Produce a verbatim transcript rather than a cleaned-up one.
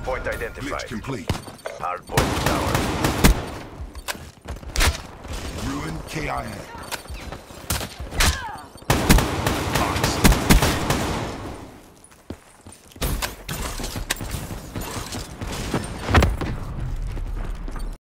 Hardpoint identified. Glitch complete. Hardpoint tower. Ruin K I A.